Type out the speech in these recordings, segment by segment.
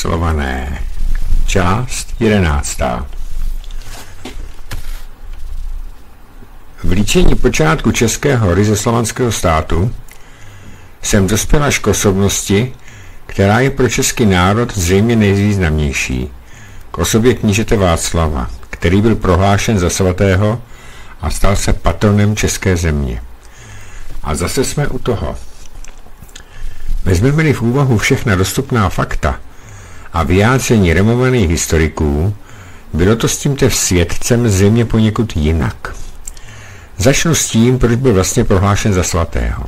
Slované. Část 11. V líčení počátku českého ryzoslovanského státu jsem dospěl až k osobnosti, která je pro český národ zřejmě nejvýznamnější, k osobě knížete Václava, který byl prohlášen za svatého a stal se patronem české země. A zase jsme u toho. Vezmeme-li v úvahu všechna dostupná fakta a vyjádření renomovaných historiků, bylo to s tímto svědcem zřejmě poněkud jinak. Začnu s tím, proč byl vlastně prohlášen za svatého.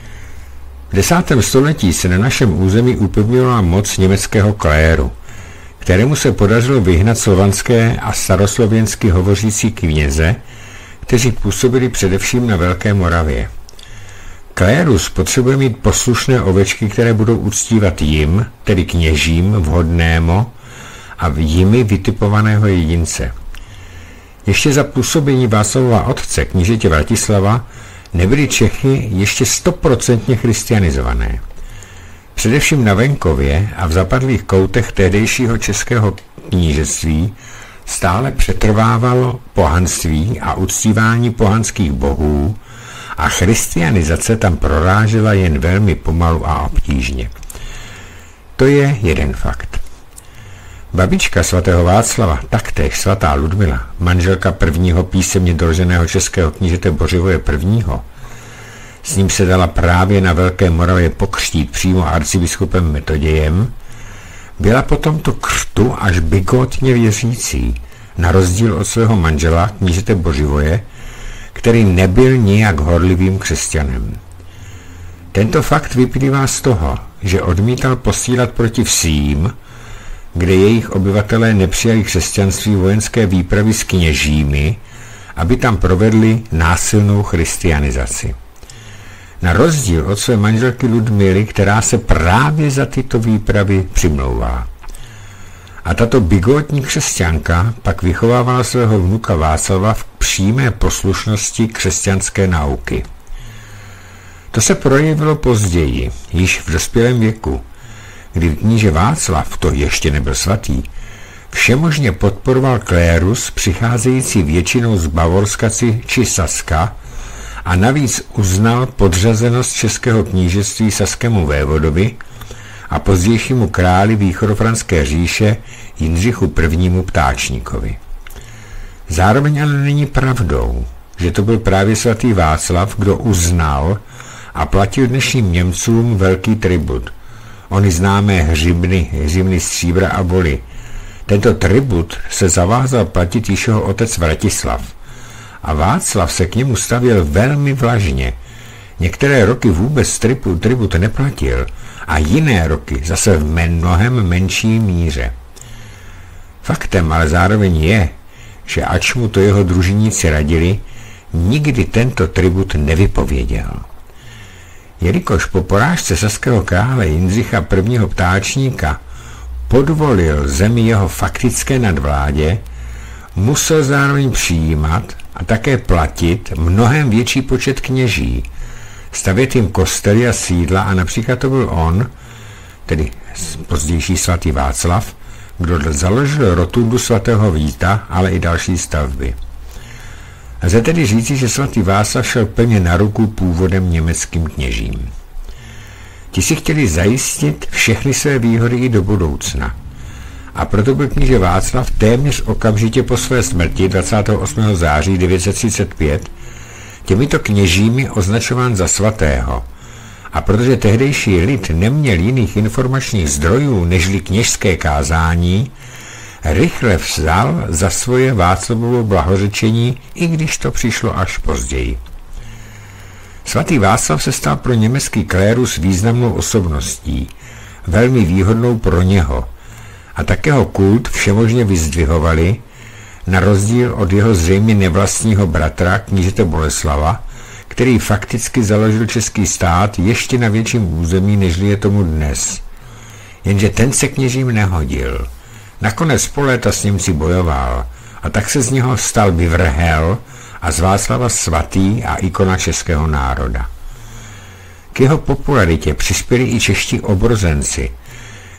V 10. století se na našem území upevnila moc německého kléru, kterému se podařilo vyhnat slovanské a staroslověnsky hovořící kněze, kteří působili především na Velké Moravě. Klérus potřebuje mít poslušné ovečky, které budou uctívat jim, tedy kněžím, vhodnému a jimi vytipovaného jedince. Ještě za působení Václavova otce, knížete Vratislava, nebyly Čechy ještě 100% christianizované. Především na venkově a v zapadlých koutech tehdejšího českého knížectví stále přetrvávalo pohanství a uctívání pohanských bohů a christianizace tam prorážela jen velmi pomalu a obtížně. To je jeden fakt. Babička svatého Václava, taktéž svatá Ludmila, manželka prvního písemně doloženého českého knížete Bořivoje I., s ním se dala právě na Velké Moravě pokřtít přímo arcibiskupem Metodějem, byla po tomto křtu až bigotně věřící, na rozdíl od svého manžela knížete Bořivoje, který nebyl nijak horlivým křesťanem. Tento fakt vyplývá z toho, že odmítal posílat proti vsím, kde jejich obyvatelé nepřijali křesťanství, vojenské výpravy s kněžími, aby tam provedli násilnou christianizaci. Na rozdíl od své manželky Ludmily, která se právě za tyto výpravy přimlouvá. A tato bigotní křesťanka pak vychovávala svého vnuka Václava v přímé poslušnosti křesťanské nauky. To se projevilo později, již v dospělém věku, kdy kníže Václav, to ještě nebyl svatý, všemožně podporoval klérus přicházející většinou z Bavorska či Saska a navíc uznal podřazenost českého knížectví saskému vévodovi a pozdějšímu králi východofranské říše Jindřichu I. Ptáčníkovi. Zároveň ale není pravdou, že to byl právě svatý Václav, kdo uznal a platil dnešním Němcům velký tribut, ony známé hřibny stříbra a voly. Tento tribut se zavázal platit již jeho otec Vratislav a Václav se k němu stavěl velmi vlažně. Některé roky vůbec tribut neplatil a jiné roky zase v mnohem menší míře. Faktem ale zároveň je, že ač mu to jeho družiníci radili, nikdy tento tribut nevypověděl. Jelikož po porážce saského krále Jindřicha I. Ptáčníka podvolil zemi jeho faktické nadvládě, musel zároveň přijímat a také platit mnohem větší počet kněží, stavět jim kostely a sídla a například to byl on, tedy pozdější svatý Václav, kdo založil rotundu svatého Víta, ale i další stavby. Lze tedy říci, že svatý Václav šel plně na ruku původem německým kněžím. Ti si chtěli zajistit všechny své výhody i do budoucna. A proto byl kníže Václav téměř okamžitě po své smrti 28. září 935 těmito kněžími označován za svatého. A protože tehdejší lid neměl jiných informačních zdrojů nežli kněžské kázání, rychle vzal za svoje Václavovo blahořečení, i když to přišlo až později. Svatý Václav se stal pro německý klérus významnou osobností, velmi výhodnou pro něho, a také ho kult všemožně vyzdvihovali, na rozdíl od jeho zřejmě nevlastního bratra knížete Boleslava, který fakticky založil český stát ještě na větším území, nežli je tomu dnes. Jenže ten se kněžím nehodil. Nakonec po léta s Němci bojoval a tak se z něho stal vyvrhel a z Václava svatý a ikona českého národa. K jeho popularitě přispěli i čeští obrozenci,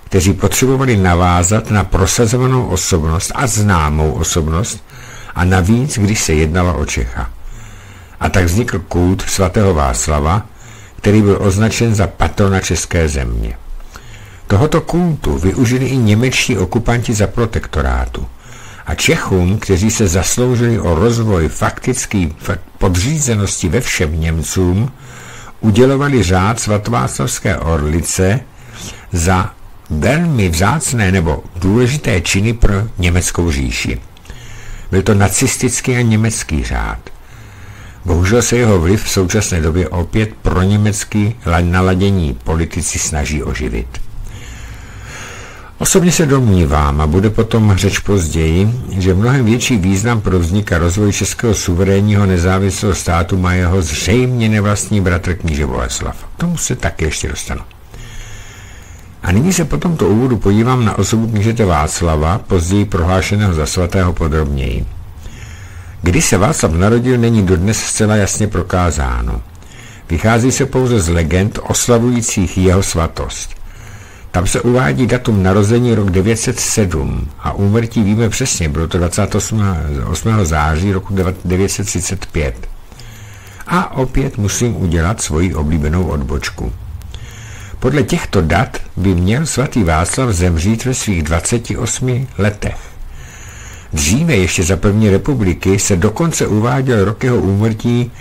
kteří potřebovali navázat na prosazovanou osobnost a známou osobnost, a navíc, když se jednalo o Čecha. A tak vznikl kult svatého Václava, který byl označen za patrona české země. Tohoto kultu využili i němečtí okupanti za protektorátu. A Čechům, kteří se zasloužili o rozvoj faktické podřízenosti ve všem Němcům, udělovali řád svatováclavské orlice za velmi vzácné nebo důležité činy pro německou říši. Byl to nacistický a německý řád. Bohužel se jeho vliv v současné době opět pro německý naladění politici snaží oživit. Osobně se domnívám, a bude potom řeč později, že mnohem větší význam pro vznik a rozvoj českého suverénního nezávislého státu má jeho zřejmě nevlastní bratr kníže Boleslav. K tomu se také ještě dostanu. A nyní se po tomto úvodu podívám na osobu knížete Václava, později prohlášeného za svatého, podrobněji. Kdy se Václav narodil, není dodnes zcela jasně prokázáno. Vychází se pouze z legend oslavujících jeho svatost. Tam se uvádí datum narození rok 907 a úmrtí víme přesně, bylo to 28. září roku 935. A opět musím udělat svoji oblíbenou odbočku. Podle těchto dat by měl svatý Václav zemřít ve svých 28 letech. Dříve ještě za první republiky se dokonce uváděl rok jeho úmrtí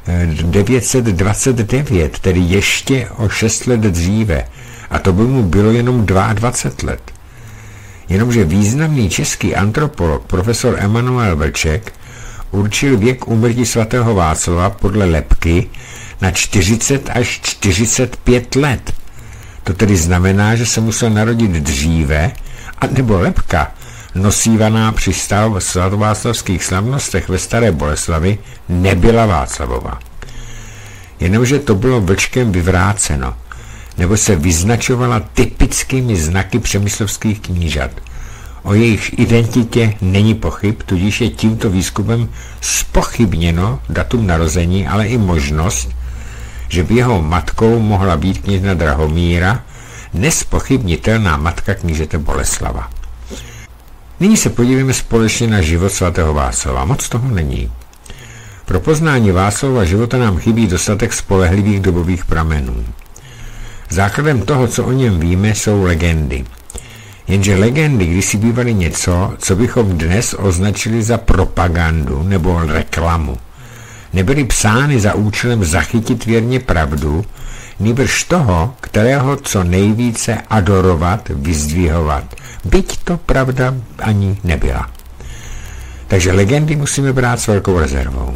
929, tedy ještě o 6 let dříve, a to by mu bylo jenom 22 let. Jenomže významný český antropolog profesor Emanuel Vlček určil věk úmrtí svatého Václava podle lebky na 40 až 45 let. To tedy znamená, že se musel narodit dříve, anebo lebka, nosívaná při svatováclavských slavnostech ve Staré Boleslavi, nebyla Václavova. Jenomže to bylo Vlčkem vyvráceno, nebo se vyznačovala typickými znaky přemyslovských knížat. O jejich identitě není pochyb, tudíž je tímto výzkumem zpochybněno datum narození, ale i možnost, že by jeho matkou mohla být kněžna Drahomíra, nezpochybnitelná matka knížete Boleslava. Nyní se podívejme společně na život svatého Václava. Moc toho není. Pro poznání Václava života nám chybí dostatek spolehlivých dobových pramenů. Základem toho, co o něm víme, jsou legendy. Jenže legendy kdysi bývaly něco, co bychom dnes označili za propagandu nebo reklamu. Nebyly psány za účelem zachytit věrně pravdu, nýbrž toho, kterého co nejvíce adorovat, vyzdvihovat, byť to pravda ani nebyla. Takže legendy musíme brát s velkou rezervou.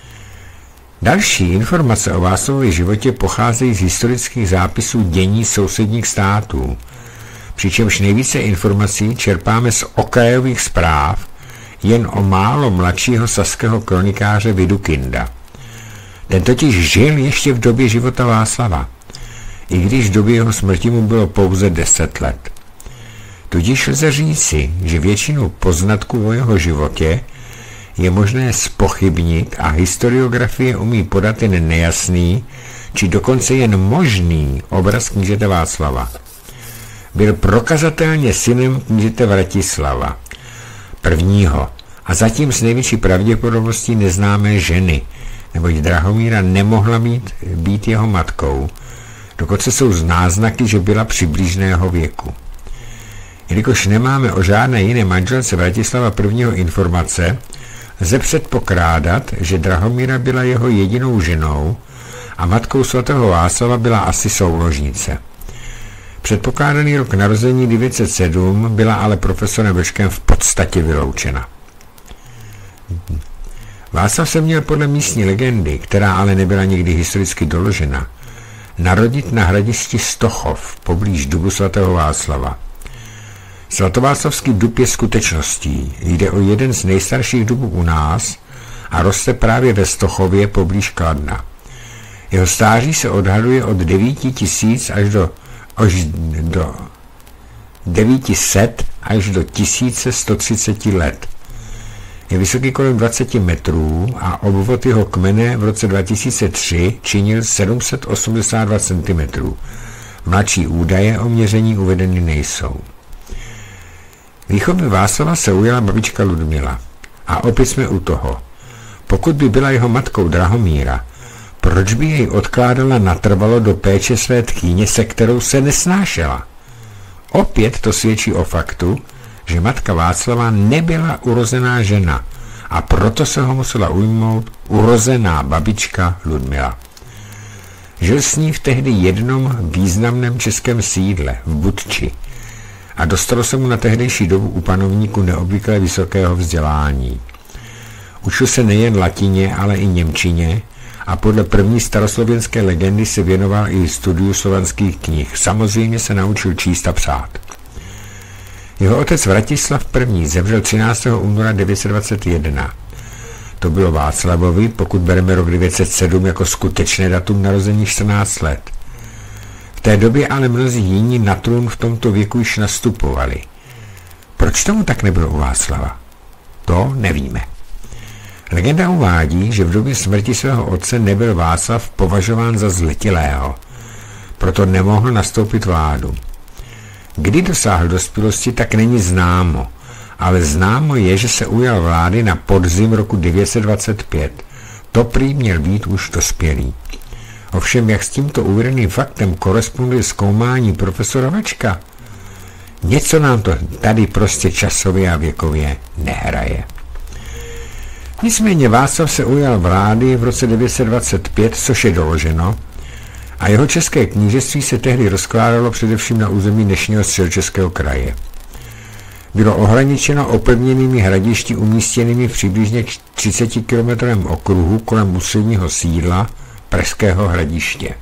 Další informace o Václavově životě pocházejí z historických zápisů dění sousedních států, přičemž nejvíce informací čerpáme z okrajových zpráv jen o málo mladšího saského kronikáře Vidukynda. Ten totiž žil ještě v době života Václava, i když v době jeho smrti mu bylo pouze 10 let. Tudíž lze říci, že většinu poznatků o jeho životě je možné zpochybnit a historiografie umí podat jen nejasný, či dokonce jen možný obraz knížete Václava. Byl prokazatelně synem knížete Vratislava prvního a zatím s největší pravděpodobností neznámé ženy, neboť Drahomíra nemohla být jeho matkou, dokonce jsou náznaky, že byla přibližného věku. Jelikož nemáme o žádné jiné manželce Vratislava prvního informace, lze předpokládat, že Drahomíra byla jeho jedinou ženou a matkou svatého Václava byla asi souložnice. Předpokládaný rok narození 907 byla ale profesorem Vlčkem v podstatě vyloučena. Václav se měl podle místní legendy, která ale nebyla nikdy historicky doložena, narodit na hradišti Stochov, poblíž dubu svatého Václava. Svatováclavský dub je skutečností, jde o jeden z nejstarších dubů u nás a roste právě ve Stochově poblíž Kladna. Jeho stáří se odhaduje od 9000 až do 900 až do 1130 let. Je vysoký kolem 20 metrů a obvod jeho kmene v roce 2003 činil 782 cm. Mladší údaje o měření uvedeny nejsou. Výchovy Václava se ujala babička Ludmila. A opět jsme u toho. Pokud by byla jeho matkou Drahomíra, proč by jej odkládala natrvalo do péče své tchýně, se kterou se nesnášela? Opět to svědčí o faktu, že matka Václava nebyla urozená žena a proto se ho musela ujmout urozená babička Ludmila. Žil s ní v tehdy jednom významném českém sídle v Budči a dostalo se mu na tehdejší dobu u panovníku neobvykle vysokého vzdělání. Učil se nejen latině, ale i němčině a podle první staroslovenské legendy se věnoval i studiu slovanských knih. Samozřejmě se naučil číst a psát. Jeho otec Vratislav I. zemřel 13. února 921. To bylo Václavovi, pokud bereme rok 907 jako skutečné datum narození, 14 let. V té době ale mnozí jiní na trůn v tomto věku již nastupovali. Proč tomu tak nebylo u Václava? To nevíme. Legenda uvádí, že v době smrti svého otce nebyl Václav považován za zletilého, proto nemohl nastoupit vládu. Kdy dosáhl dospělosti, tak není známo, ale známo je, že se ujal vlády na podzim roku 925. To prý měl být už dospělý. Ovšem, jak s tímto uvedeným faktem koresponduje zkoumání profesora Vačka? Něco nám to tady prostě časově a věkově nehraje. Nicméně Václav se ujal vlády v roce 925, což je doloženo, a jeho české knížectví se tehdy rozkládalo především na území dnešního Středočeského kraje. Bylo ohraničeno opevněnými hradišti umístěnými v přibližně 30 km okruhu kolem ústředního sídla Pražského hradiště.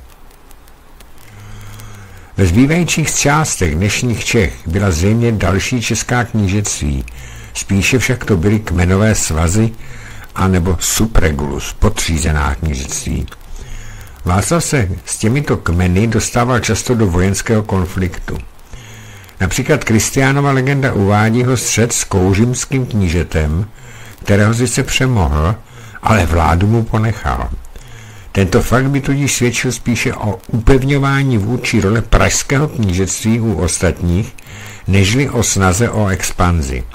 Ve zbývajících částech dnešních Čech byla zřejmě další česká knížectví, spíše však to byly kmenové svazy anebo subregulus, podřízená knížectví. Václav se s těmito kmeny dostával často do vojenského konfliktu. Například Kristiánova legenda uvádí ho střet s kouřimským knížetem, kterého sice přemohl, ale vládu mu ponechal. Tento fakt by tudíž svědčil spíše o upevňování vůdčí role pražského knížectví u ostatních, nežli o snaze o expanzi.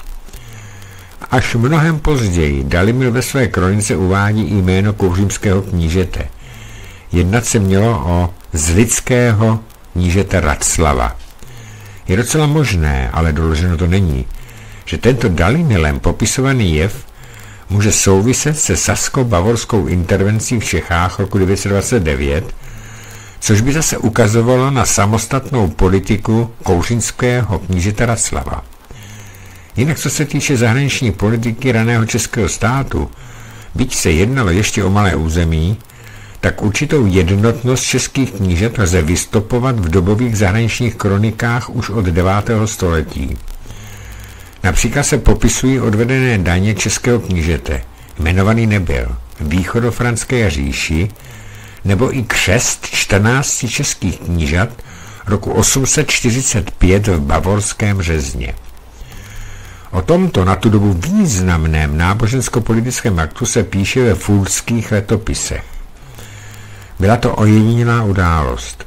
Až mnohem později Dalibor ve své kronice uvádí jméno kouřimského knížete. Jednat se mělo o zlidského knížete Raclava. Je docela možné, ale doloženo to není, že tento Dalimilem popisovaný jev může souviset se sasko-bavorskou intervencí v Čechách roku 929, což by zase ukazovalo na samostatnou politiku kouřimského knížete Raclava. Jinak co se týče zahraniční politiky raného českého státu, byť se jednalo ještě o malé území, tak určitou jednotnost českých knížet lze vystopovat v dobových zahraničních kronikách už od 9. století. Například se popisují odvedené daně českého knížete, jmenovaný nebyl, východofranské říši, nebo i křest 14 českých knížat roku 845 v bavorském Řezně. O tomto na tu dobu významném nábožensko-politickém aktu se píše ve fulských letopisech. Byla to ojedinělá událost.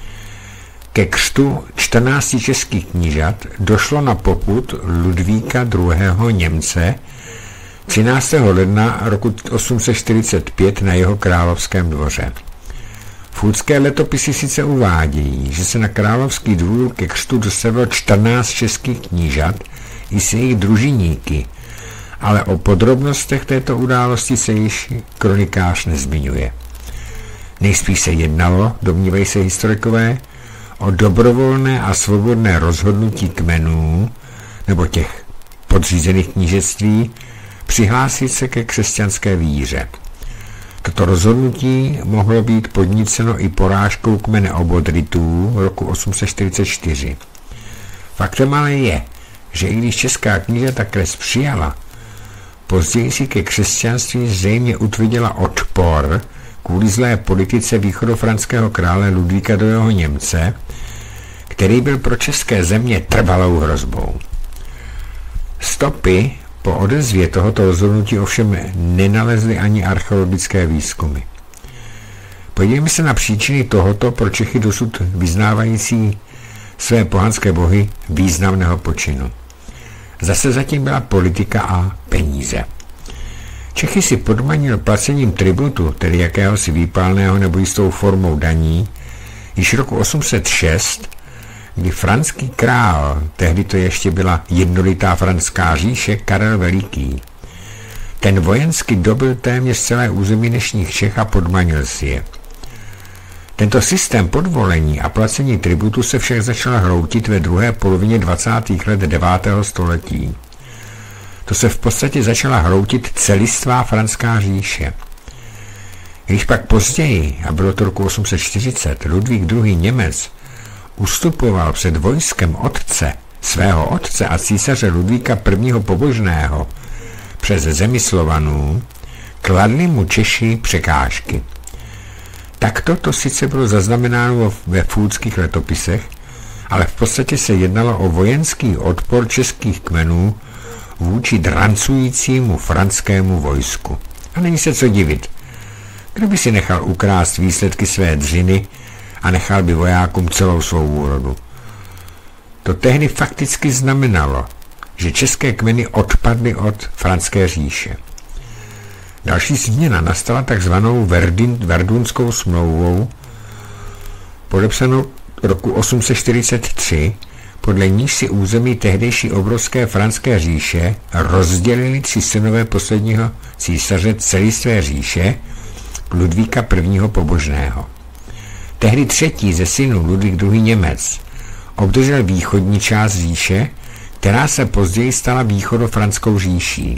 Ke křtu 14 českých knížat došlo na popud Ludvíka II. Němce 13. ledna roku 845 na jeho královském dvoře. Fulské letopisy sice uvádějí, že se na královský dvůr ke křtu dostavilo 14 českých knížat i s jejich družiníky, ale o podrobnostech této události se již kronikář nezmiňuje. Nejspíš se jednalo, domnívají se historikové, o dobrovolné a svobodné rozhodnutí kmenů nebo těch podřízených knížectví přihlásit se ke křesťanské víře. Toto rozhodnutí mohlo být podníceno i porážkou kmene Obodritů roku 844. Faktem ale je, že i když česká knížata kres přijala, později si ke křesťanství zřejmě utvrdila odpor kvůli zlé politice východofranského krále Ludvíka II. Němce, který byl pro české země trvalou hrozbou. Stopy po odezvě tohoto rozhodnutí ovšem nenalezly ani archeologické výzkumy. Podívejme se na příčiny tohoto pro Čechy dosud vyznávající své pohanské bohy významného počinu. Zase zatím byla politika a peníze. Čechy si podmanil placením tributu, tedy jakéhosi výpalného nebo jistou formou daní, již roku 806, kdy franský král, tehdy to ještě byla jednolitá franská říše, Karel Veliký, ten vojensky dobyl téměř celé území dnešních Čech a podmanil si je. Tento systém podvolení a placení tributu se však začal hroutit ve druhé polovině 20. let 9. století. To se v podstatě začala hroutit celistvá franská říše. Když pak později, a bylo to roku 840, Ludvík II. Němec ustupoval před vojskem svého otce a císaře Ludvíka I. Pobožného přes zemi Slovanů, kladli mu Češi překážky. Takto to sice bylo zaznamenáno ve fůdských letopisech, ale v podstatě se jednalo o vojenský odpor českých kmenů vůči drancujícímu franskému vojsku. A není se co divit. Kdo by si nechal ukrást výsledky své dřiny a nechal by vojákům celou svou úrodu? To tehdy fakticky znamenalo, že české kmeny odpadly od franské říše. Další změna nastala takzvanou Verdunskou smlouvou, podepsanou roku 843, podle níž si území tehdejší obrovské franské říše rozdělili 3 synové posledního císaře celistvé říše, Ludvíka I. Pobožného. Tehdy třetí ze synů, Ludvík II. Němec, obdržel východní část říše, která se později stala východofranskou říší.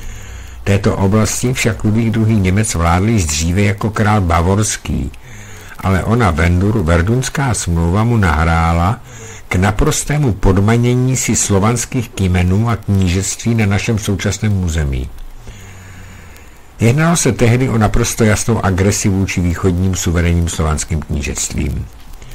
Této oblasti však Ludvík II. Němec vládl již dříve jako král bavorský, ale ona Verdunská smlouva mu nahrála k naprostému podmanění si slovanských kmenů a knížectví na našem současném území. Jednalo se tehdy o naprosto jasnou agresi vůči východním suverénním slovanským knížectvím.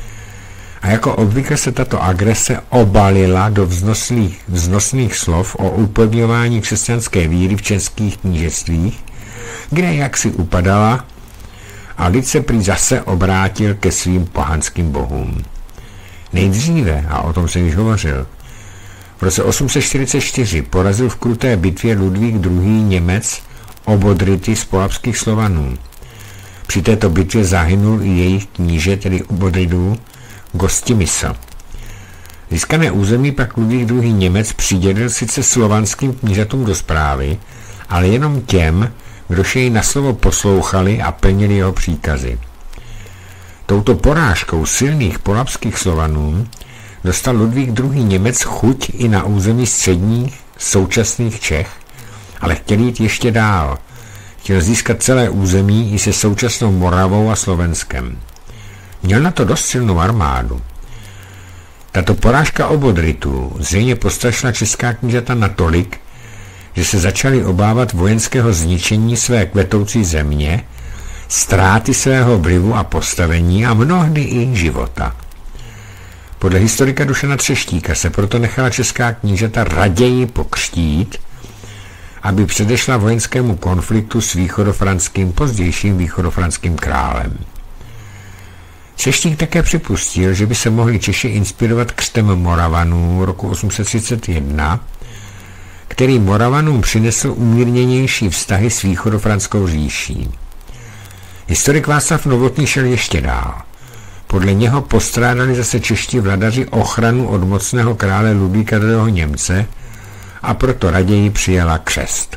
A jako obvykle se tato agrese obalila do vznosných slov o upevňování křesťanské víry v českých knížectvích, kde jaksi upadala a lid se prý zase obrátil ke svým pohanským bohům. Nejdříve, a o tom jsem již hovořil, v roce 844 porazil v kruté bitvě Ludvík II. Němec Obodrity z polabských Slovanů. Při této bitvě zahynul i jejich kníže, tedy Obodridů, Gostimisa. Získané území pak Ludvík II. Němec přidělil sice slovanským knížatům do správy, ale jenom těm, kdož jej na slovo poslouchali a plnili jeho příkazy. Touto porážkou silných polabských Slovanů dostal Ludvík II. Němec chuť i na území středních současných Čech, ale chtěl jít ještě dál. Chtěl získat celé území i se současnou Moravou a Slovenskem. Měl na to dost silnou armádu. Tato porážka Obodritů zřejmě postrašila česká knížata natolik, že se začali obávat vojenského zničení své kvetoucí země, ztráty svého vlivu a postavení a mnohdy i života. Podle historika Dušana Třeštíka se proto nechala česká knížata raději pokřtít, aby předešla vojenskému konfliktu s východofranským, pozdějším východofranským králem. Třeštík také připustil, že by se mohli Češi inspirovat křtem Moravanů roku 831, který Moravanům přinesl umírněnější vztahy s východofranskou říší. Historik Václav Novotný šel ještě dál. Podle něho postrádali zase čeští vladaři ochranu od mocného krále Ludvíka II. Němce a proto raději přijala křest.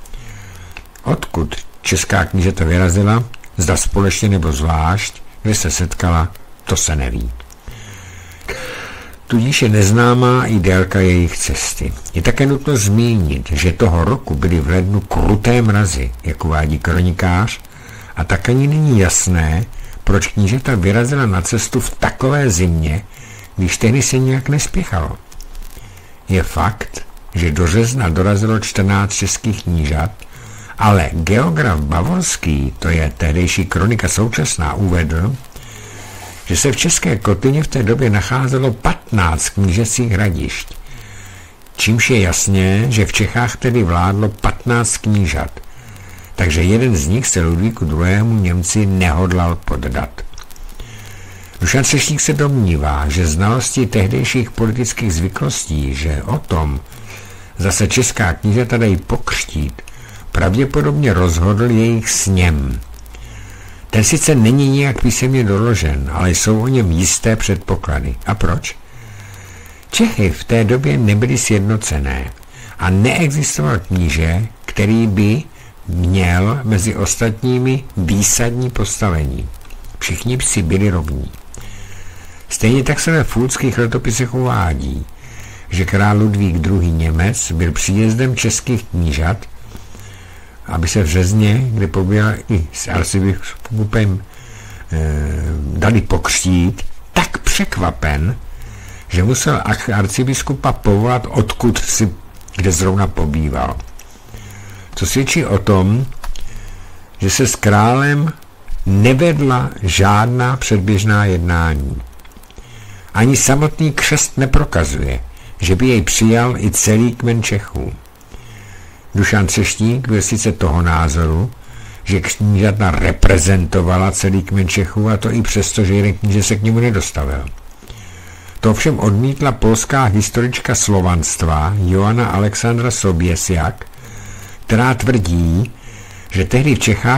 Odkud česká knížata vyrazila, zda společně nebo zvlášť, kde se setkala, to se neví. Tudíž je neznámá i délka jejich cesty. Je také nutno zmínit, že toho roku byly v lednu kruté mrazy, jak uvádí kronikář, a tak ani není jasné, proč knížata vyrazila na cestu v takové zimě, když tehdy se nijak nespěchalo. Je fakt, že do Řezna dorazilo 14 českých knížat, ale geograf bavorský, to je tehdejší kronika současná, uvedl, že se v České Kotyni v té době nacházelo 15 knížecích hradišť, čímž je jasné, že v Čechách tedy vládlo 15 knížat. takže jeden z nich se Ludvíku II. Němci nehodlal poddat. Dušan Třešník se domnívá, že znalosti tehdejších politických zvyklostí, že o tom zase česká knížata dají pokřtít, pravděpodobně rozhodl jejich sněm. Ten sice není nijak písemně doložen, ale jsou o něm jisté předpoklady. A proč? Čechy v té době nebyly sjednocené a neexistoval kníže, který by měl mezi ostatními výsadní postavení. Všichni si byli rovní. Stejně tak se ve fulckých letopisech uvádí, že král Ludvík II. Němec byl příjezdem českých knížat, aby se v Řezně, kde pobýval i s arcibiskupem, dali pokřtít, tak překvapen, že musel arcibiskupa povolat kde zrovna pobýval. Co svědčí o tom, že se s králem nevedla žádná předběžná jednání. Ani samotný křest neprokazuje, že by jej přijal i celý kmen Čechů. Dušan Třešník byl sice toho názoru, že knížata reprezentovala celý kmen Čechů, a to i přesto, že jeden kníže se k němu nedostavil. To ovšem odmítla polská historička slovanstva Joanna Alexandra Sobiesiak, která tvrdí, že tehdy v Čechách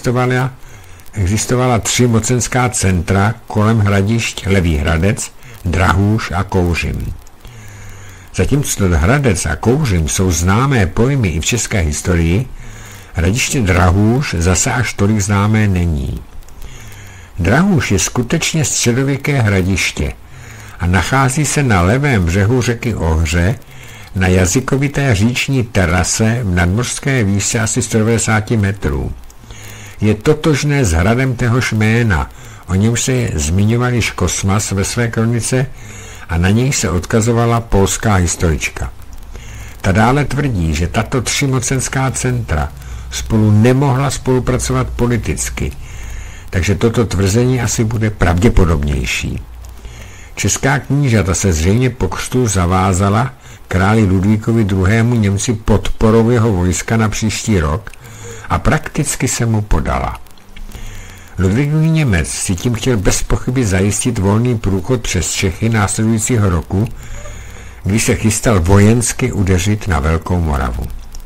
existovala 3 mocenská centra kolem hradišť Levý Hradec, Drahůš a Kouřim. Zatímco Hradec a Kouřim jsou známé pojmy i v české historii, hradiště Drahůš zase až tolik známé není. Drahůš je skutečně středověké hradiště a nachází se na levém břehu řeky Ohře na jazykovité říční terase v nadmořské výšce asi 190 metrů. Je totožné s hradem téhož jména, o něm se zmiňoval již Kosmas ve své kronice a na něj se odkazovala polská historička. Ta dále tvrdí, že tato 3 mocenská centra spolu nemohla spolupracovat politicky, takže toto tvrzení asi bude pravděpodobnější. Česká knížata se zřejmě po křtu zavázala králi Ludvíkovi II. Němci podporou jeho vojska na příští rok a prakticky se mu podala. Ludvík II. Němec si tím chtěl bez pochyby zajistit volný průchod přes Čechy následujícího roku, když se chystal vojensky udeřit na Velkou Moravu.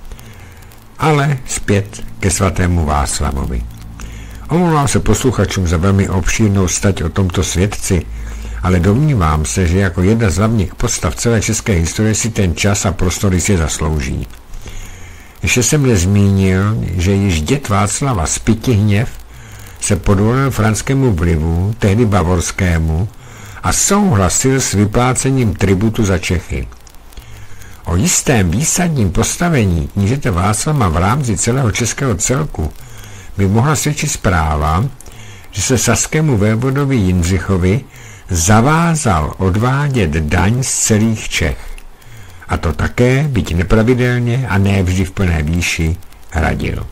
Ale zpět ke svatému Václavovi. Omlouvám se posluchačům za velmi obšírnou stať o tomto svědci, ale domnívám se, že jako jedna z hlavních postav celé české historie si ten čas a prostor si zaslouží. Ještě jsem nezmínil, že již děd Václava Spytihněv se podvolil franskému vlivu, tehdy bavorskému, a souhlasil s vyplácením tributu za Čechy. O jistém výsadním postavení knížete Václava v rámci celého českého celku by mohla svědčit zpráva, že se saskému vévodovi Jindřichovi zavázal odvádět daň z celých Čech. A to také, byť nepravidelně a ne vždy v plné výši, hradil.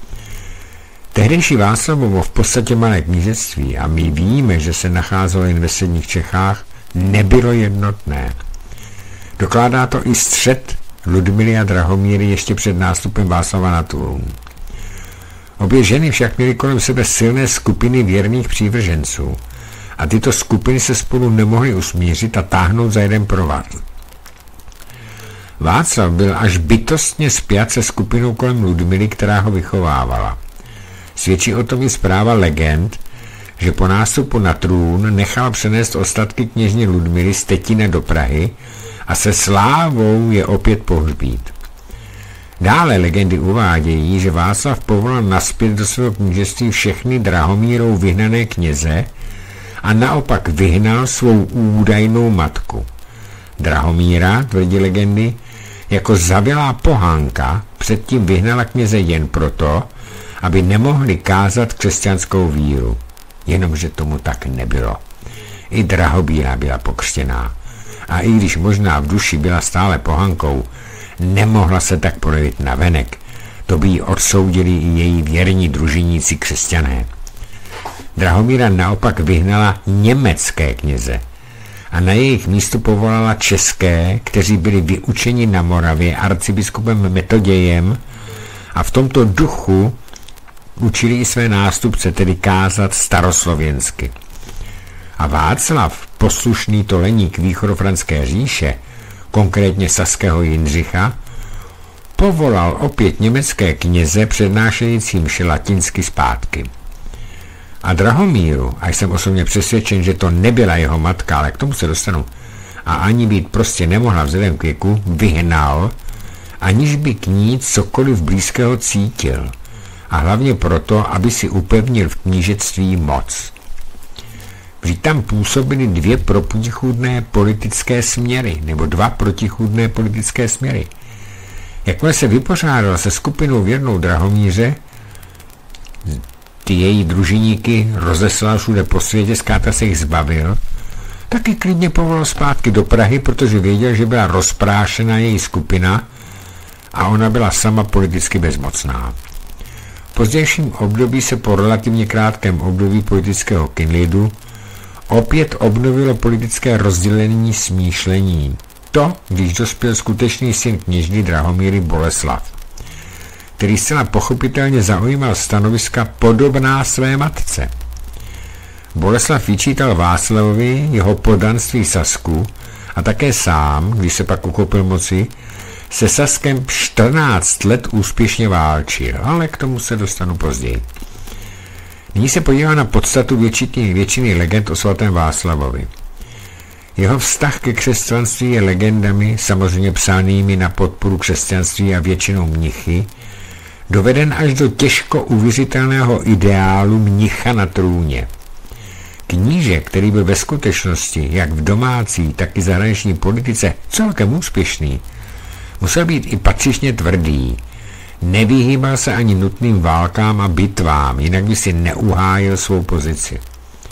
Tehdejší Václavovo v podstatě malé knížectví, a my víme, že se nacházelo jen ve středních Čechách, nebylo jednotné. Dokládá to i střet Ludmily a Drahomíry ještě před nástupem Václava na trůn. Obě ženy však měly kolem sebe silné skupiny věrných přívrženců a tyto skupiny se spolu nemohly usmířit a táhnout za jeden provaz. Václav byl až bytostně spjat se skupinou kolem Ludmily, která ho vychovávala. Svědčí o tom i zpráva legend, že po nástupu na trůn nechal přenést ostatky kněžny Ludmily z Tetina do Prahy a se slávou je opět pohřbít. Dále legendy uvádějí, že Václav povolal nazpět do svého knížectví všechny Drahomírou vyhnané kněze a naopak vyhnal svou údajnou matku. Drahomíra, tvrdí legendy, jako zavilá pohánka předtím vyhnala kněze jen proto, aby nemohli kázat křesťanskou víru. Jenomže tomu tak nebylo. I Drahomíra byla pokřtěná. A i když možná v duši byla stále pohankou, nemohla se tak projevit navenek. To by ji odsoudili i její věrní družiníci křesťané. Drahomíra naopak vyhnala německé kněze a na jejich místo povolala české, kteří byli vyučeni na Moravě arcibiskupem Metodějem, a v tomto duchu učili i své nástupce, tedy kázat staroslověnsky. A Václav, poslušný toleník východofranské říše, konkrétně saského Jindřicha, povolal opět německé kněze přednášející mši latinsky zpátky. A Drahomíru, a jsem osobně přesvědčen, že to nebyla jeho matka, ale k tomu se dostanu, a ani být prostě nemohla vzhledem k věku, vyhnal, aniž by k ní cokoliv blízkého cítil. A hlavně proto, aby si upevnil v knížectví moc. Vždyť tam působily dvě protichůdné politické směry, nebo dva protichůdné politické směry. Jakmile se vypořádal se skupinou věrnou Drahomíře, ty její družiníky rozeslal všude po světě, zkrátka se jich zbavil, taky klidně povolal zpátky do Prahy, protože věděl, že byla rozprášena její skupina a ona byla sama politicky bezmocná. V pozdějším období se po relativně krátkém období politického klidu opět obnovilo politické rozdělení smýšlení. To, když dospěl skutečný syn kněžny Drahomíry Boleslav, který zcela pochopitelně zaujímal stanoviska podobná své matce. Boleslav vyčítal Václavovi jeho poddanství Sasku a také sám, když se pak uchopil moci, se Saskem 14 let úspěšně válčil, ale k tomu se dostanu později. Nyní se podívá na podstatu většiny legend o svatém Václavovi. Jeho vztah ke křesťanství je legendami, samozřejmě psánými na podporu křesťanství a většinou mnichy, doveden až do těžko uvěřitelného ideálu mnicha na trůně. Kníže, který byl ve skutečnosti, jak v domácí, tak i zahraniční politice, celkem úspěšný, musel být i patřičně tvrdý. Nevyhýbal se ani nutným válkám a bitvám, jinak by si neuhájil svou pozici.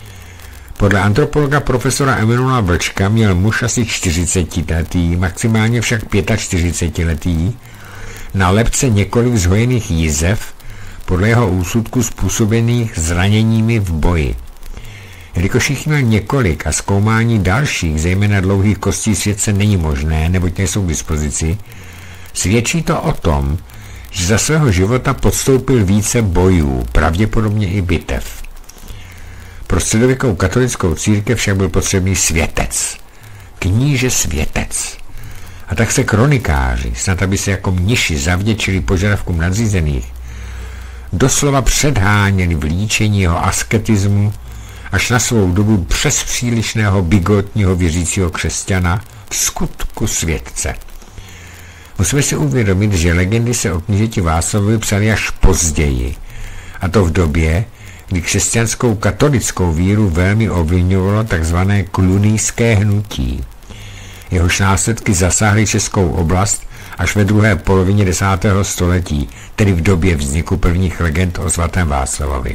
Podle antropologa profesora Emanuela Vlčka měl muž asi 40letý, maximálně však 45letý, na lebce několik zhojených jizev, podle jeho úsudku způsobených zraněními v boji. Jelikož jich měl několik a zkoumání dalších, zejména dlouhých kostí světce není možné, neboť nejsou k dispozici, svědčí to o tom, že za svého života podstoupil více bojů, pravděpodobně i bitev. Pro středověkou katolickou církev však byl potřebný světec. Kníže světec. A tak se kronikáři, snad aby se jako mniši zavděčili požadavkům nadřízených, doslova předháněli v líčení jeho asketismu až na svou dobu přes přílišného bigotního věřícího křesťana v skutku světce. Musíme si uvědomit, že legendy se o knížeti Václavovi psaly až později, a to v době, kdy křesťanskou katolickou víru velmi ovlivňovalo tzv. Clunyské hnutí. Jehož následky zasáhly českou oblast až ve druhé polovině 10. století, tedy v době vzniku prvních legend o svatém Václavovi.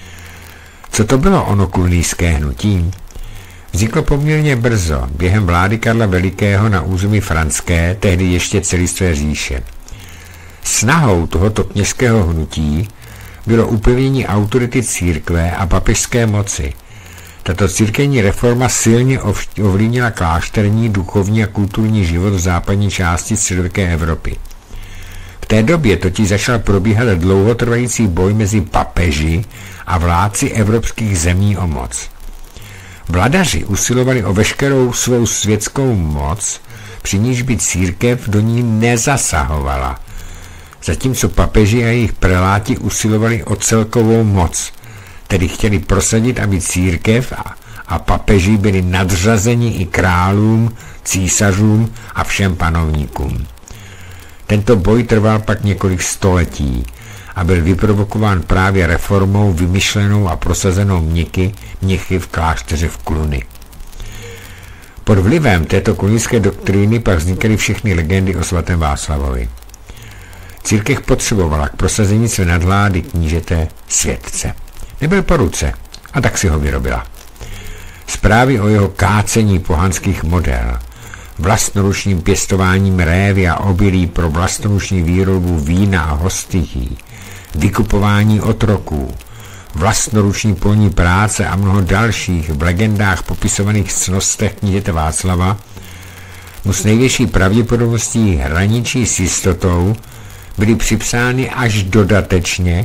Co to bylo ono Clunyské hnutí? Vzniklo poměrně brzo, během vlády Karla Velikého na území franské, tehdy ještě celistvé říše. Snahou tohoto kněžského hnutí bylo upevnění autority církve a papežské moci. Tato církevní reforma silně ovlivnila klášterní, duchovní a kulturní život v západní části středověké Evropy. V té době totiž začal probíhat dlouhotrvající boj mezi papeži a vládci evropských zemí o moc. Vladaři usilovali o veškerou svou světskou moc, při níž by církev do ní nezasahovala, zatímco papeži a jejich preláti usilovali o celkovou moc, tedy chtěli prosadit, aby církev a papeži byli nadřazeni i králům, císařům a všem panovníkům. Tento boj trval pak několik století a byl vyprovokován právě reformou vymyšlenou a prosazenou mnichy v klášteře v Cluny. Pod vlivem této clunyské doktríny pak vznikaly všechny legendy o svatém Václavovi. Církev potřebovala k prosazení své nadvlády knížete světce. Nebyl po ruce, a tak si ho vyrobila. Zprávy o jeho kácení pohanských model, vlastnoručním pěstováním révy a obilí pro vlastnoruční výrobu vína a hostií, vykupování otroků, vlastnoruční polní práce a mnoho dalších v legendách popisovaných cnostech knížete Václava mu s největší pravděpodobností hraničí s jistotou byly připsány až dodatečně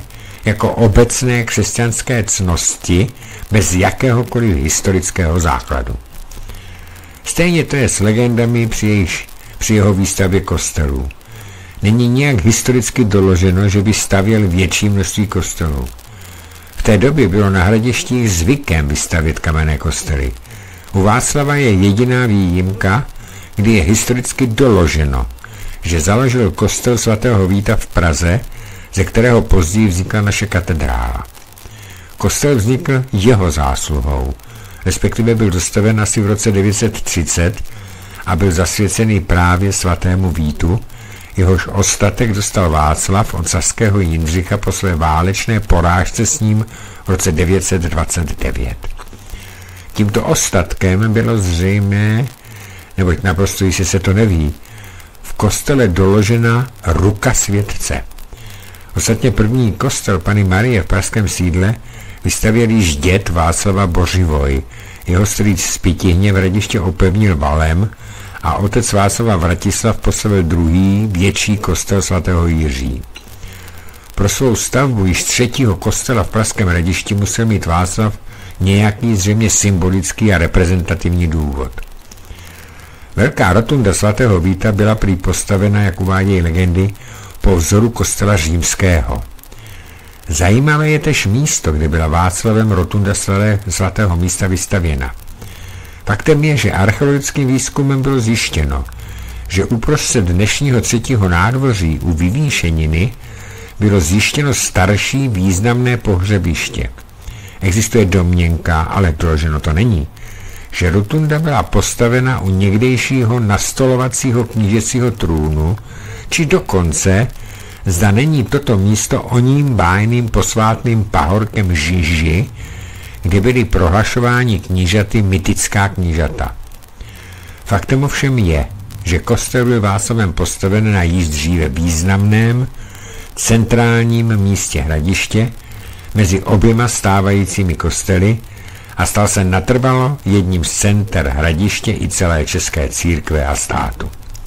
jako obecné křesťanské ctnosti bez jakéhokoliv historického základu. Stejně to je s legendami při jeho výstavě kostelů. Není nijak historicky doloženo, že by stavěl větší množství kostelů. V té době bylo na Hradištích zvykem vystavět kamenné kostely. U Václava je jediná výjimka, kdy je historicky doloženo, že založil kostel svatého Víta v Praze, ze kterého později vznikla naše katedrála. Kostel vznikl jeho zásluhou, respektive byl dostaven asi v roce 930 a byl zasvěcený právě svatému Vítu, jehož ostatek dostal Václav od saského Jindřicha po své válečné porážce s ním v roce 929. Tímto ostatkem bylo zřejmé, neboť naprosto jistě se to neví, v kostele doložena ruka světce. Ostatně první kostel Panny Marie v pražském sídle vystavěl již děd Václava Bořivoj, jeho strýc z Pitihně v Hradiště opevnil valem a otec Václava Vratislav postavil druhý větší kostel svatého Jiří. Pro svou stavbu již třetího kostela v pražském Hradišti musel mít Václav nějaký zřejmě symbolický a reprezentativní důvod. Velká rotunda svatého Víta byla prý postavena, jak uvádějí legendy, po vzoru kostela římského. Zajímavé je též místo, kde byla Václavem rotunda svatého místa vystavěna. Faktem je, že archeologickým výzkumem bylo zjištěno, že uprostřed dnešního třetího nádvoří u vyvýšeniny bylo zjištěno starší významné pohřebiště. Existuje domněnka, ale doloženo to není, že rotunda byla postavena u někdejšího nastolovacího knížecího trůnu, či dokonce, zda není toto místo oním bájným posvátným pahorkem Žiži, kde byly prohlašováni knížaty mytická knížata. Faktem ovšem je, že kostel byl Václavem postaven na již dříve významném centrálním místě Hradiště mezi oběma stávajícími kostely a stal se natrvalo jedním z center Hradiště i celé české církve a státu.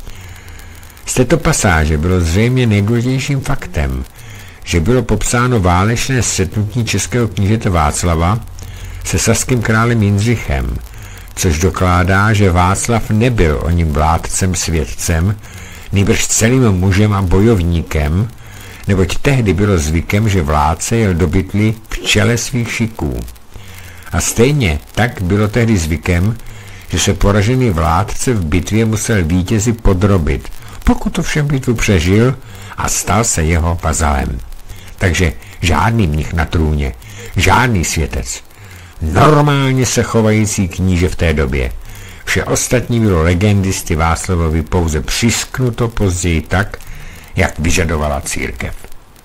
Z této pasáže bylo zřejmě nejdůležitějším faktem, že bylo popsáno válečné střetnutí českého knížete Václava se saským králem Jindřichem, což dokládá, že Václav nebyl oním vládcem světcem, nýbrž celým mužem a bojovníkem, neboť tehdy bylo zvykem, že vládce jel do bitvy v čele svých šiků. A stejně tak bylo tehdy zvykem, že se poražený vládce v bitvě musel vítězi podrobit, pokud to všem bitvu přežil a stal se jeho vazalem. Takže žádný mnich na trůně, žádný světec, normálně se chovající kníže v té době. Vše ostatní bylo legendisty Václavovi pouze přisknuto později tak, jak vyžadovala církev.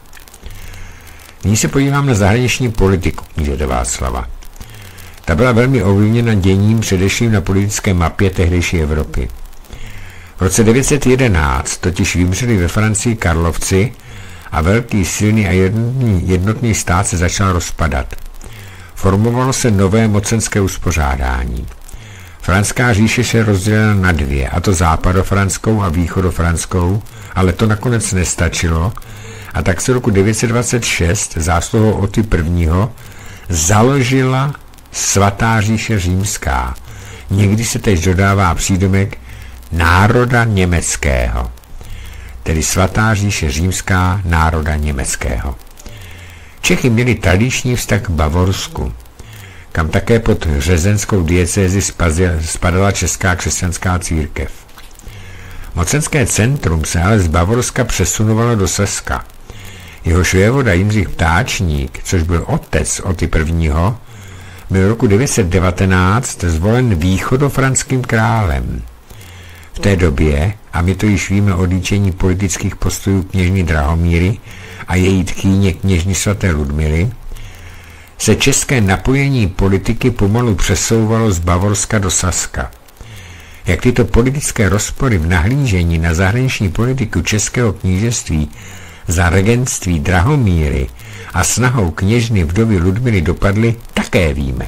Nyní se podívám na zahraniční politiku knížete Václava. Ta byla velmi ovlivněna děním především na politické mapě tehdejší Evropy. V roce 911 totiž vymřeli ve Francii Karlovci a velký, silný a jednotný stát se začal rozpadat. Formovalo se nové mocenské uspořádání. Franská říše se rozdělila na dvě, a to západofranskou a východofranskou, ale to nakonec nestačilo a tak se roku 926 zásluhou Oty I. založila Svatá říše římská. Někdy se též dodává přídomek národa německého, tedy Svatá říše římská národa německého. Čechy měli tradiční vztah k Bavorsku, kam také pod řezenskou diecézi spadala česká křesťanská církev. Mocenské centrum se ale z Bavorska přesunovalo do Saska. Jehož vévoda Jindřich Ptáčník, což byl otec Oty I., byl roku 919 zvolen východofranským králem. V té době, a my to již víme o líčení politických postojů kněžny Drahomíry a její tchýně kněžny svaté Ludmily, se české napojení politiky pomalu přesouvalo z Bavorska do Saska. Jak tyto politické rozpory v nahlížení na zahraniční politiku českého knížectví za regentství Drahomíry a snahou kněžny vdovy Ludmily dopadly, také víme.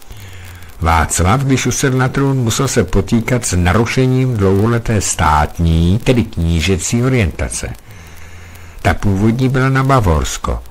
Václav, když usedl na trůn, musel se potýkat s narušením dlouholeté státní, tedy knížecí orientace. Ta původní byla na Bavorsko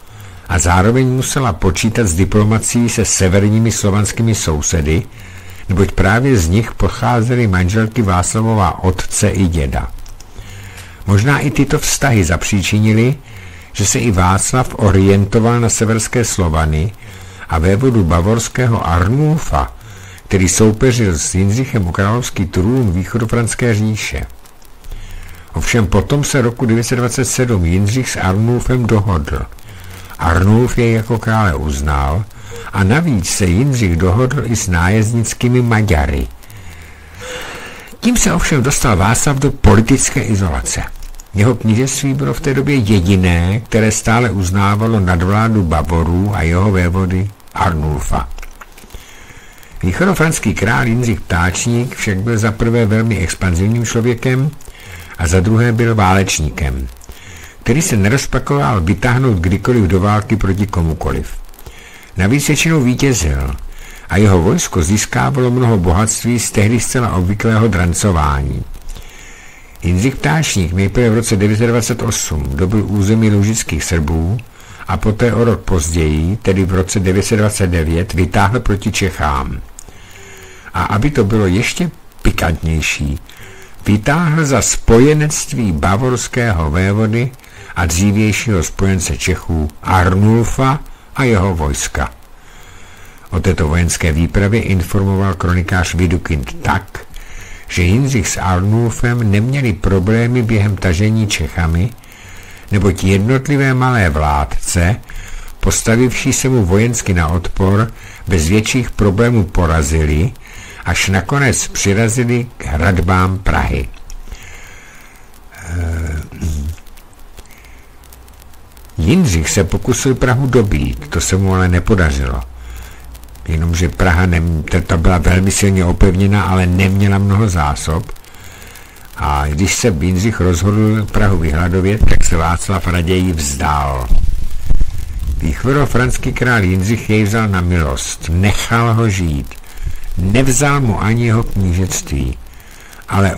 a zároveň musela počítat s diplomací se severními slovanskými sousedy, neboť právě z nich pocházely manželky Václavova otce i děda. Možná i tyto vztahy zapříčinily, že se i Václav orientoval na severské Slovany a vévodu bavorského Arnulfa, který soupeřil s Jindřichem o královský trůn východofranské říše. Ovšem potom se roku 927 Jindřich s Arnulfem dohodl. Arnulf jej jako krále uznal a navíc se Jindřich dohodl i s nájezdnickými Maďary. Tím se ovšem dostal Václav do politické izolace. Jeho knížectví bylo v té době jediné, které stále uznávalo nadvládu Bavorů a jeho vévody Arnulfa. Východofranský král Jindřich Ptáčník však byl za prvé velmi expanzivním člověkem a za druhé byl válečníkem, který se nerozpakoval vytáhnout kdykoliv do války proti komukoliv. Navíc většinou vítězil a jeho vojsko získávalo mnoho bohatství z tehdy zcela obvyklého drancování. Jindřich Ptáčník nejprve v roce 928 dobyl území lužických Srbů a poté o rok později, tedy v roce 929, vytáhl proti Čechám. A aby to bylo ještě pikantnější, vytáhl za spojenectví bavorského vévody a dřívějšího spojence Čechů Arnulfa a jeho vojska. O této vojenské výpravě informoval kronikář Widukind tak, že Jindřich s Arnulfem neměli problémy během tažení Čechami, neboť jednotlivé malé vládce, postavivší se mu vojensky na odpor, bez větších problémů porazili, až nakonec přirazili k hradbám Prahy. Jindřich se pokusil Prahu dobít, to se mu ale nepodařilo. Jenomže Praha ta byla velmi silně opevněna, ale neměla mnoho zásob. A když se Jindřich rozhodl Prahu vyhladovět, tak se Václav raději vzdal. Východofranský král Jindřich jej vzal na milost, nechal ho žít. Nevzal mu ani jeho knížectví, ale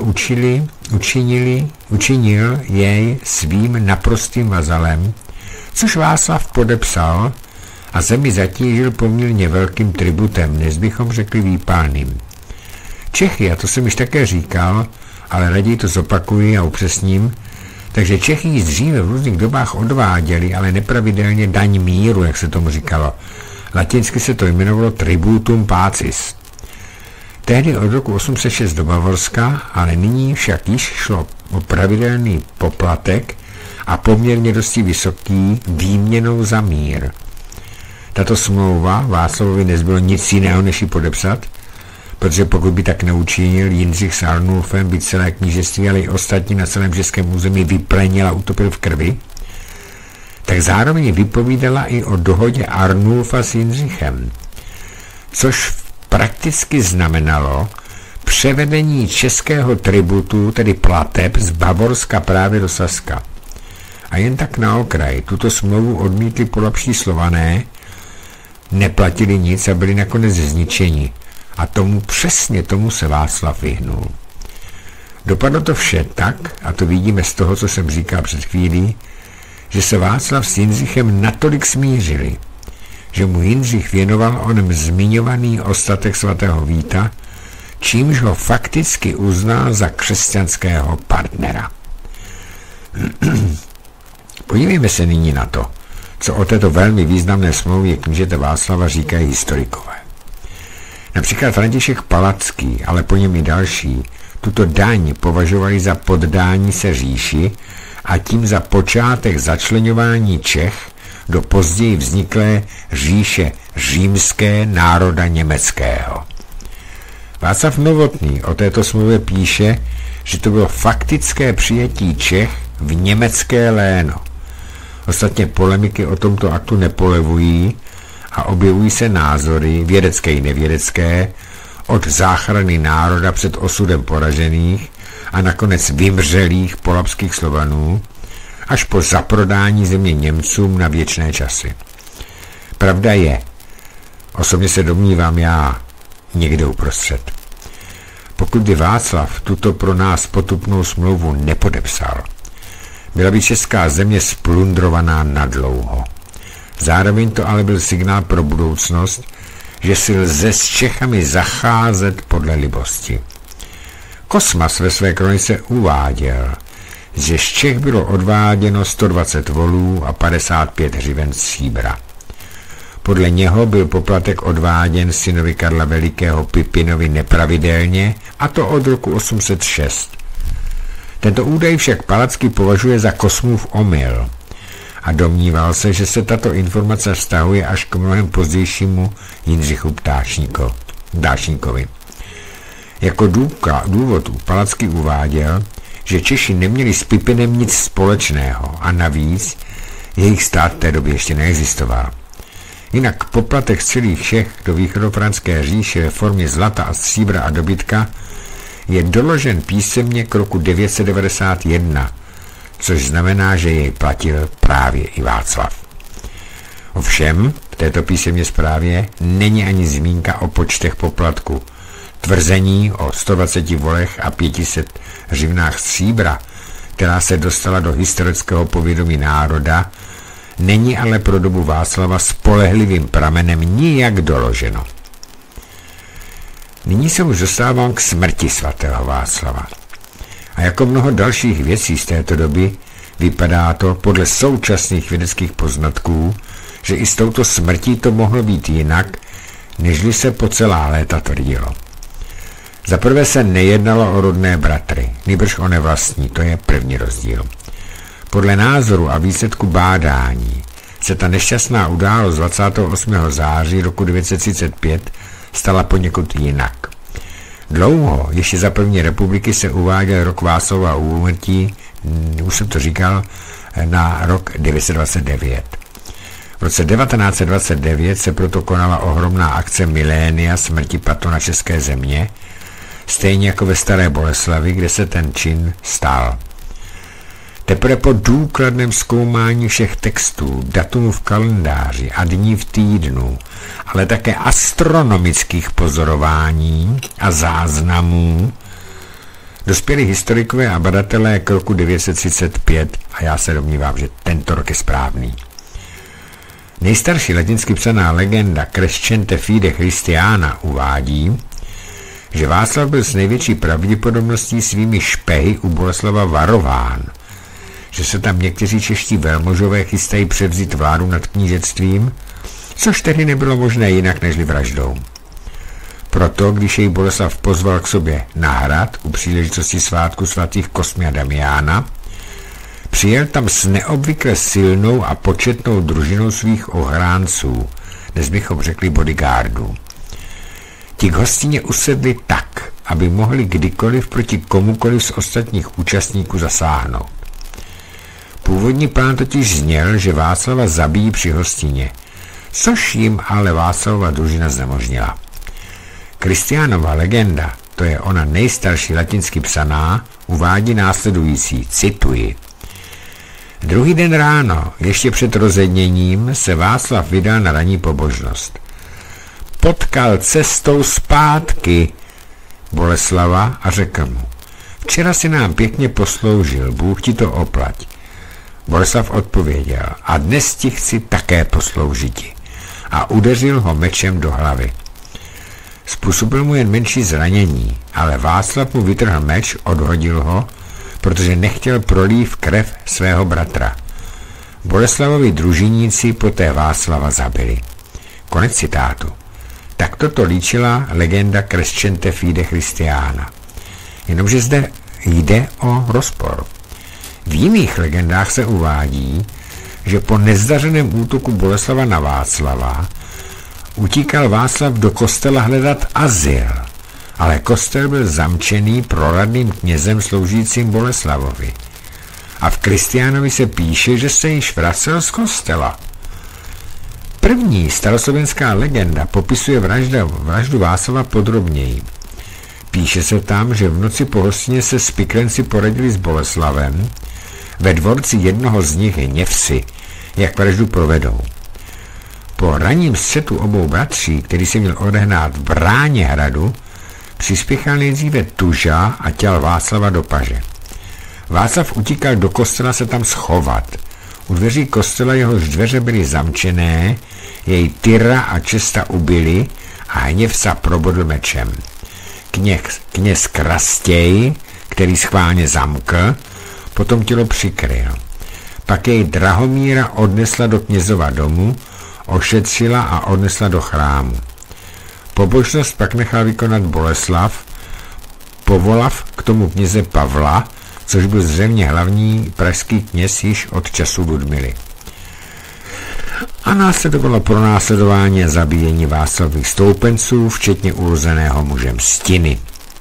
učinil jej svým naprostým vazalem, což Václav podepsal a zemi zatížil poměrně velkým tributem, než bychom řekli výpalným. Čechy, a to jsem již také říkal, ale raději to zopakuji a upřesním, takže Čechy již dříve v různých dobách odváděli, ale nepravidelně daň míru, jak se tomu říkalo. Latinsky se to jmenovalo tributum pacis. Tehdy od roku 806 do Bavorska, ale nyní však již šlo o pravidelný poplatek a poměrně dosti vysoký výměnou za mír. Tato smlouva Václavovi nezbylo nic jiného, než ji podepsat, protože pokud by tak neučinil, Jindřich s Arnulfem by celé knížectví, ale i ostatní na celém českém území vyplenil a utopil v krvi, tak zároveň vypovídala i o dohodě Arnulfa s Jindřichem, což prakticky znamenalo převedení českého tributu, tedy plateb, z Bavorska právě do Saska. A jen tak na okraj, tuto smlouvu odmítli polabští Slované, neplatili nic a byli nakonec zničeni. A přesně tomu se Václav vyhnul. Dopadlo to vše tak, a to vidíme z toho, co jsem říkal před chvílí, že se Václav s Jindřichem natolik smířili, že mu Jindřich věnoval onem zmiňovaný ostatek svatého Víta, čímž ho fakticky uznal za křesťanského partnera. Podívejme se nyní na to, co o této velmi významné smlouvě knížete Václava říkají historikové. Například František Palacký, ale po něm i další, tuto daň považovali za poddání se říši a tím za počátek začleňování Čech do později vzniklé říše římské národa německého. Václav Novotný o této smlouvě píše, že to bylo faktické přijetí Čech v německé léno. Ostatně polemiky o tomto aktu nepolevují a objevují se názory, vědecké i nevědecké, od záchrany národa před osudem poražených a nakonec vymřelých polabských Slovanů, až po zaprodání země Němcům na věčné časy. Pravda je, osobně se domnívám já, někde uprostřed. Pokud by Václav tuto pro nás potupnou smlouvu nepodepsal, byla by česká země splundrovaná nadlouho. Zároveň to ale byl signál pro budoucnost, že si lze s Čechami zacházet podle libosti. Kosmas ve své kronice uváděl, že z Čech bylo odváděno 120 volů a 55 hřiven stříbra. Podle něho byl poplatek odváděn synovi Karla Velikého Pipinovi nepravidelně, a to od roku 806. Tento údaj však Palacký považuje za Kosmův omyl a domníval se, že se tato informace vztahuje až k mnohem pozdějšímu Jindřichu Dášníkovi. Jako důvod Palacký uváděl, že Češi neměli s Pipinem nic společného a navíc jejich stát v té době ještě neexistoval. Jinak poplatek z celých Čech do východofranské říše ve formě zlata a stříbra a dobytka je doložen písemně k roku 991, což znamená, že jej platil právě i Václav. Ovšem, v této písemné zprávě není ani zmínka o počtech poplatku. Tvrzení o 120 volech a 500 hřivnách stříbra, která se dostala do historického povědomí národa, není ale pro dobu Václava spolehlivým pramenem nijak doloženo. Nyní se už dostávám k smrti svatého Václava. A jako mnoho dalších věcí z této doby vypadá to podle současných vědeckých poznatků, že i s touto smrtí to mohlo být jinak, nežli se po celá léta tvrdilo. Za prvé se nejednalo o rodné bratry, nýbrž o nevlastní, to je první rozdíl. Podle názoru a výsledku bádání se ta nešťastná událost 28. září roku 935 stala poněkud jinak. Dlouho, ještě za první republiky, se uváděl rok Václava úmrtí, už jsem to říkal, na rok 929. V roce 1929 se proto konala ohromná akce milénia smrti patrona české země, stejně jako ve Staré Boleslavi, kde se ten čin stal. Teprve po důkladném zkoumání všech textů, datumů v kalendáři a dní v týdnu, ale také astronomických pozorování a záznamů, dospěli historikové a badatelé k roku 935 a já se domnívám, že tento rok je správný. Nejstarší latinsky psaná legenda Crescente Fide Christiana uvádí, že Václav byl s největší pravděpodobností svými špehy u Boleslava varován, že se tam někteří čeští velmožové chystají převzít vládu nad knížectvím, což tedy nebylo možné jinak nežli vraždou. Proto, když jej Boleslav pozval k sobě na hrad u příležitosti svátku svatých Kosmy a Damiána, přijel tam s neobvykle silnou a početnou družinou svých ochránců, dnes bychom řekli bodyguardů. Ti k hostině usedli tak, aby mohli kdykoliv proti komukoliv z ostatních účastníků zasáhnout. Původní plán totiž zněl, že Václava zabijí při hostině, což jim ale Václavova družina znemožnila. Kristiánova legenda, to je ona nejstarší latinsky psaná, uvádí následující, cituji. Druhý den ráno, ještě před rozedněním, se Václav vydal na ranní pobožnost. Potkal cestou zpátky Boleslava a řekl mu, včera si nám pěkně posloužil, Bůh ti to oplať. Boleslav odpověděl, a dnes ti chci také posloužiti. A udeřil ho mečem do hlavy. Způsobil mu jen menší zranění, ale Václav mu vytrhl meč, odhodil ho, protože nechtěl prolít krev svého bratra. Boleslavovi družiníci poté Václava zabili. Konec citátu. Tak toto líčila legenda Crescente Fide Christiana. Jenomže zde jde o rozpor. V jiných legendách se uvádí, že po nezdařeném útoku Boleslava na Václava utíkal Václav do kostela hledat azyl, ale kostel byl zamčený proradným knězem sloužícím Boleslavovi. A v Kristiánovi se píše, že se již vracel z kostela. První staroslovenská legenda popisuje vraždu Václava podrobněji. Píše se tam, že v noci po hostině se spiklenci poradili s Boleslavem, ve dvorci jednoho z nich je Něvsi, jak vraždu provedou. Po ranním střetu obou bratří, který se měl odehnát v bráně hradu, přispěchal nejdříve Tuža a těl Václava do paže. Václav utíkal do kostela se tam schovat. U dveří kostela, jehož dveře byly zamčené, jej Tyra a Česta ubili a hněv se probodl mečem. Kněz Krastěj, který schválně zamkl, potom tělo přikryl. Pak jej Drahomíra odnesla do knězova domu, ošetřila a odnesla do chrámu. Pobožnost pak nechal vykonat Boleslav, povolav k tomu kněze Pavla, což byl zřejmě hlavní pražský kněz již od času Ludmily. A následovalo pronásledování a zabíjení Václavových stoupenců, včetně urozeného mužem Stiny.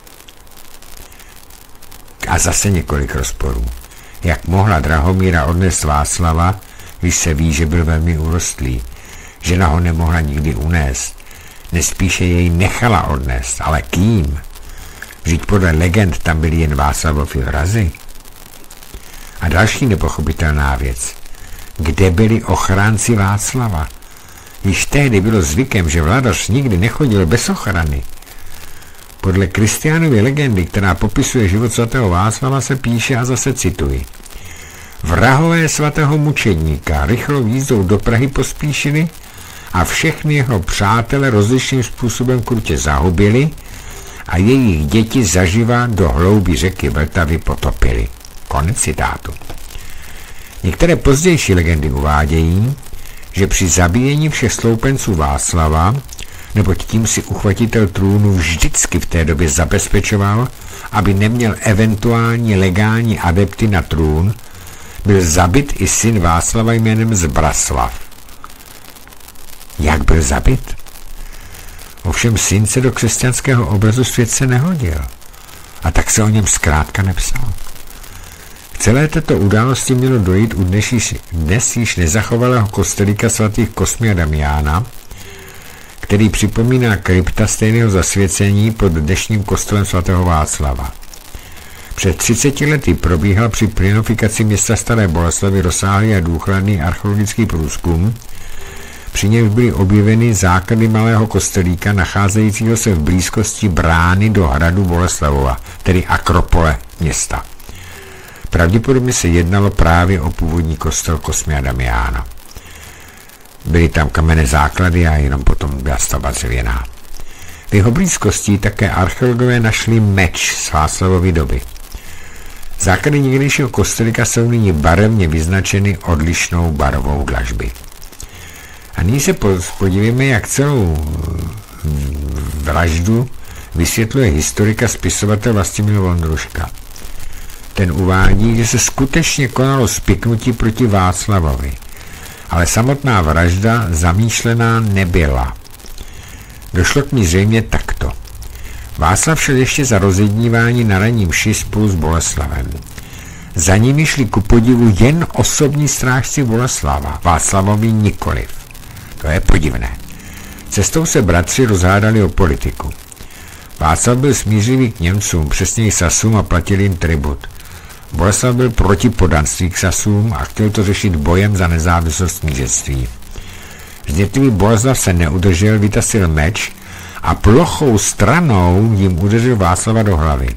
A zase několik rozporů. Jak mohla Drahomíra odnést Václava, když se ví, že byl velmi urostlý? Žena ho nemohla nikdy unést. Nespíše jej nechala odnést, ale kým? Vždyť podle legend tam byly jen Václavovi vrazy. A další nepochopitelná věc. Kde byli ochránci Václava? Již tehdy bylo zvykem, že vladař nikdy nechodil bez ochrany. Podle Kristiánovy legendy, která popisuje život svatého Václava, se píše, a zase cituji: vrahové svatého mučedníka rychlou jízdou do Prahy pospíšili a všechny jeho přátele rozličným způsobem krutě zahubili a jejich děti zaživa do hloubi řeky Vltavy potopili. Konec citátu. Některé pozdější legendy uvádějí, že při zabíjení všech stoupenců Václava, neboť tím si uchvatitel trůnu vždycky v té době zabezpečoval, aby neměl eventuální legální adepty na trůn, byl zabit i syn Václava jménem Zbraslav. Jak byl zabit? Ovšem syn se do křesťanského obrazu světce nehodil a tak se o něm zkrátka nepsal. K celé této události mělo dojít u dnes již nezachovalého kostelíka svatých Kosmy a Damiána, který připomíná krypta stejného zasvěcení pod dnešním kostelem svatého Václava. Před 30 lety probíhal při plinofikaci města Staré Boleslavi rozsáhlý a důkladný archeologický průzkum, při němž byly objeveny základy malého kostelíka nacházejícího se v blízkosti brány do hradu Boleslavova, tedy akropole města. Pravděpodobně se jednalo právě o původní kostel Kosmy a Damiána. Byly tam kamenné základy a jenom potom byla stavba dřevěná. V jeho blízkosti také archeologové našli meč z Václavovy doby. Základy někdejšího kostelíka jsou nyní barevně vyznačeny odlišnou barvou dlažby. A nyní se podívejme, jak celou vraždu vysvětluje historik a spisovatel Vlastimil Vondruška. Ten uvádí, že se skutečně konalo spiknutí proti Václavovi, ale samotná vražda zamýšlená nebyla. Došlo k ní zřejmě takto. Václav šel ještě za rozjednívání na ranní mši spolu s Boleslavem. Za nimi šli ku podivu jen osobní strážci Boleslava, Václavovi nikoliv. To je podivné. Cestou se bratři rozhádali o politiku. Václav byl smířivý k Němcům, přesněji Sasům, a platil jim tribut. Boleslav byl proti poddanství k Sasům a chtěl to řešit bojem za nezávislost knížectví. Znětlivý Boleslav se neudržel, vytasil meč a plochou stranou jim udeřil Václava do hlavy.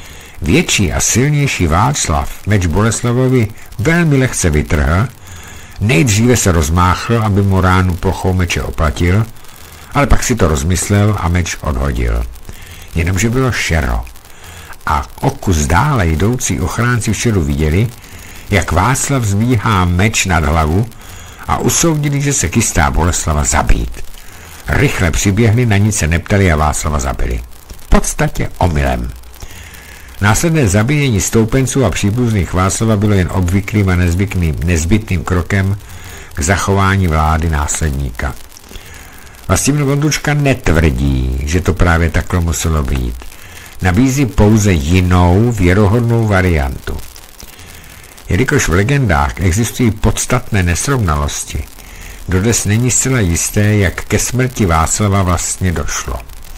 Větší a silnější Václav meč Boleslavovi velmi lehce vytrhl, nejdříve se rozmáchl, aby mu ránu plochou meče oplatil, ale pak si to rozmyslel a meč odhodil. Jenomže bylo šero a o kus dále jdoucí ochránci všedu viděli, jak Václav zvíhá meč nad hlavu a usoudili, že se chystá Boleslava zabít. Rychle přiběhli, na nic se neptali a Václava zabili. V podstatě omylem. Následné zabíjení stoupenců a příbuzných Václava bylo jen obvyklým a nezbytným krokem k zachování vlády následníka. Vlastimil Vondruška netvrdí, že to právě takhle muselo být. Nabízí pouze jinou věrohodnou variantu. Jelikož v legendách existují podstatné nesrovnalosti, dodnes není zcela jisté, jak ke smrti Václava vlastně došlo.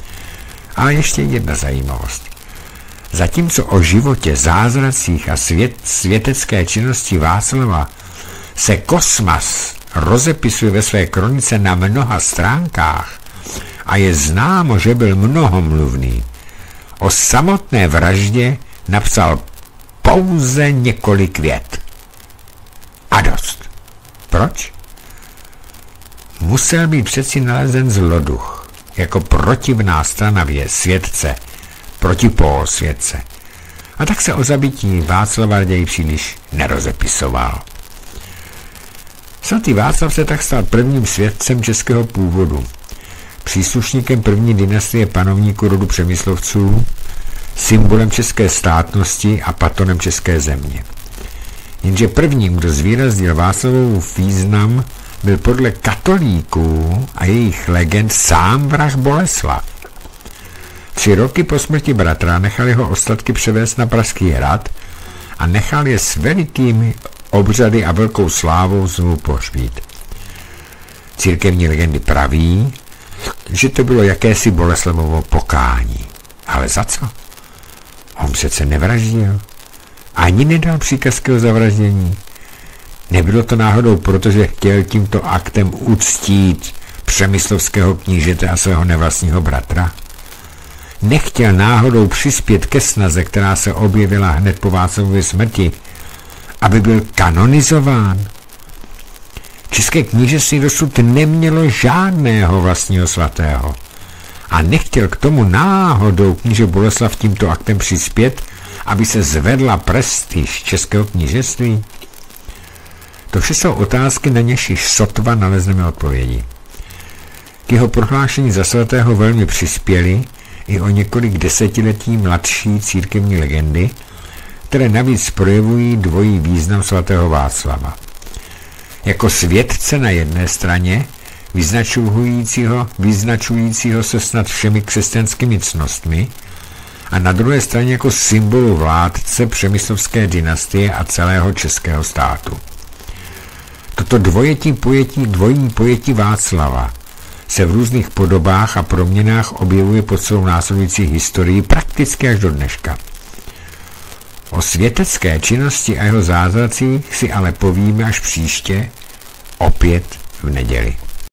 A ještě jedna zajímavost. Zatímco o životě, zázracích a světecké činnosti Václava se Kosmas rozepisuje ve své kronice na mnoha stránkách a je známo, že byl mnohomluvný, o samotné vraždě napsal pouze několik vět. A dost. Proč? Musel být přeci nalezen zloduch, jako protivná strana světce, protipól světce. A tak se o zabití Václava raději příliš nerozepisoval. Svatý Václav se tak stal prvním světcem českého původu, příslušníkem první dynastie panovníků rodu Přemyslovců, symbolem české státnosti a patronem české země. Jenže prvním, kdo zvýraznil Václavův význam, byl podle katolíků a jejich legend sám vrah Boleslav. 3 roky po smrti bratra nechal jeho ostatky převést na Pražský hrad a nechal je s velikými obřady a velkou slávou znovu pohřbít. Církevní legendy praví, že to bylo jakési Boleslavovo pokání. Ale za co? On přece nevraždil. Ani nedal příkaz k jeho zavraždění. Nebylo to náhodou, protože chtěl tímto aktem uctít přemyslovského knížete a svého nevlastního bratra? Nechtěl náhodou přispět ke snaze, která se objevila hned po Václavově smrti, aby byl kanonizován? České knížectví dosud nemělo žádného vlastního svatého. A nechtěl k tomu náhodou kníže Boleslav tímto aktem přispět, aby se zvedla prestiž českého knížectví? To vše jsou otázky, na něž již sotva nalezneme odpovědi. K jeho prohlášení za svatého velmi přispěli i o několik desetiletí mladší církevní legendy, které navíc projevují dvojí význam svatého Václava. Jako světce na jedné straně, vyznačujícího se snad všemi křesťanskými cnostmi, a na druhé straně jako symbolu vládce přemyslovské dynastie a celého českého státu. Toto dvojím pojetí Václava se v různých podobách a proměnách objevuje po celou následující historii prakticky až do dneška. O světecké činnosti a jeho zázracích si ale povíme až příště, opět v neděli.